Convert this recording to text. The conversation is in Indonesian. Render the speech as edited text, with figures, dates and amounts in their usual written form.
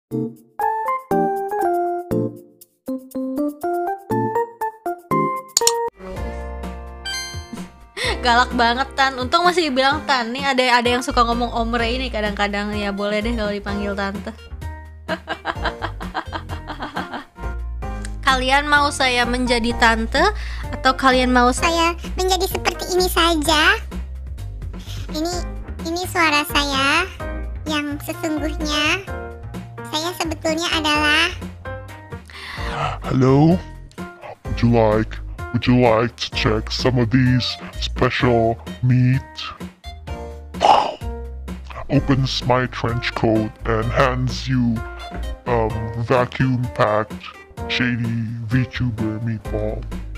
Galak banget Tan, untung masih dibilang Tan. Nih ada yang suka ngomong Om Ray nih kadang-kadang, ya boleh deh kalau dipanggil Tante. Kalian mau saya menjadi tante atau kalian mau Saya menjadi seperti ini saja. Ini suara saya yang sesungguhnya. Saya sebetulnya adalah... Hello? Would you like to check some of these special meat? Opens my trench coat and hands you vacuum packed shady VTuber meatball.